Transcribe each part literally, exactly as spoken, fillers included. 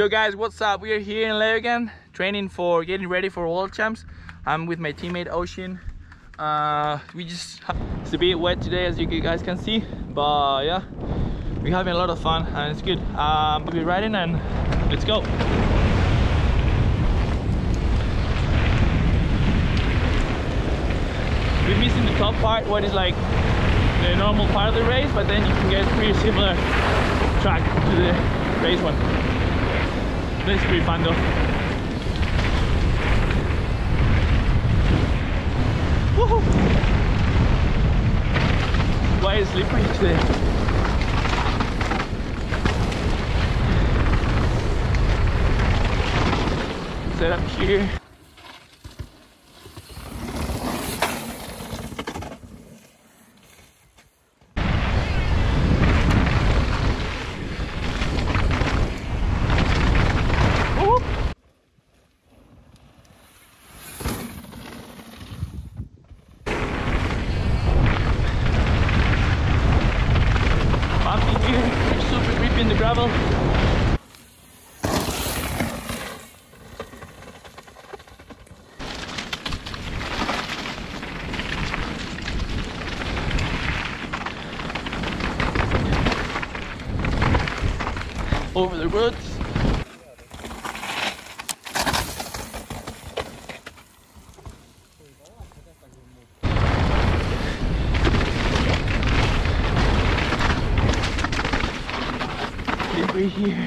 Yo guys, what's up? We are here in Leogang training for getting ready for World Champs. I'm with my teammate Oisin. Uh, we just it's a bit wet today, as you guys can see, but yeah, we're having a lot of fun and it's good. Um, we'll be riding and let's go. We're missing the top part, what is like the normal part of the race, but then you can get pretty similar track to the race one. This is pretty fun though. Woohoo! Why is it slippery today? Set up here. In the gravel. Over the woods. Slippery here.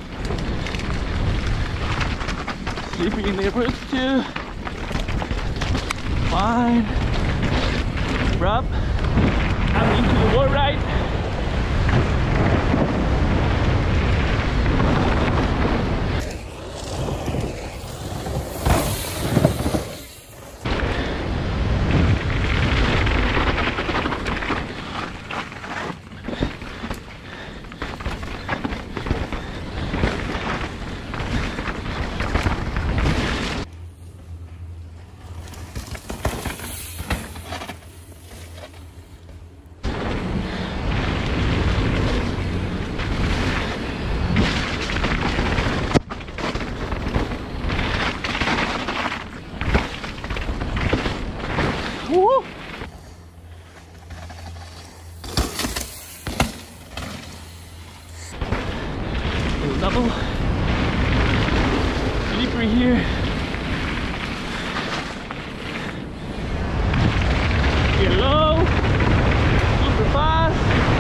Slippery in the neighborhood too. Fine. Rub. I'm into the wall ride. Woo! Little double. Slippery here. Get low. Super fast.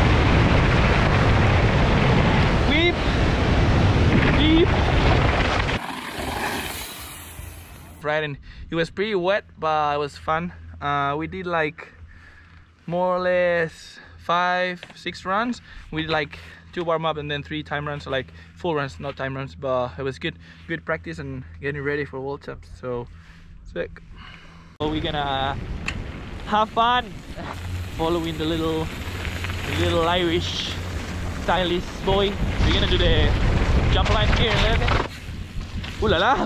Whip. Deep. Riding. It was pretty wet, but it was fun. Uh, we did like more or less five, six runs. We did like two warm up and then three time runs, so like full runs, not time runs. But it was good, good practice and getting ready for World Champs. So sick. So we're gonna have fun following the little, the little Irish stylish boy. We're gonna do the jump line here in Leogang. Ooh la la!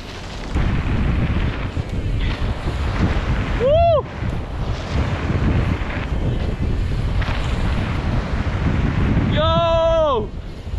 Woo! Yo!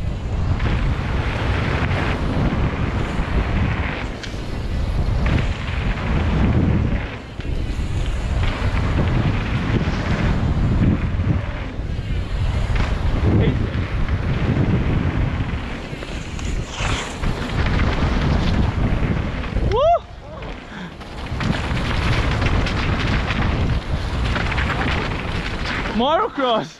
Motocross!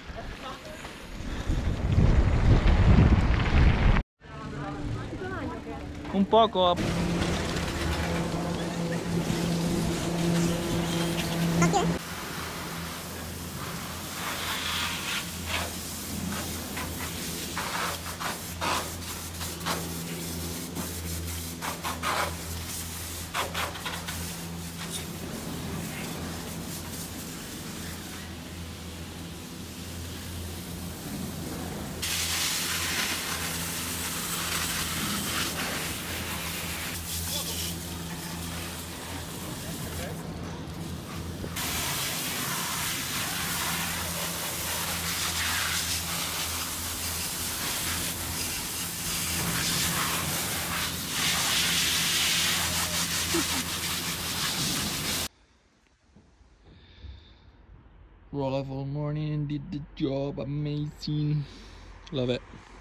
Un poco. Okay. roll off all morning and did the job. Amazing. Love it.